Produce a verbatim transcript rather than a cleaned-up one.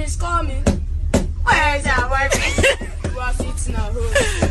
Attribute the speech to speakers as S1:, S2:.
S1: is coming. Where is our boyfriend? You are sitting at home.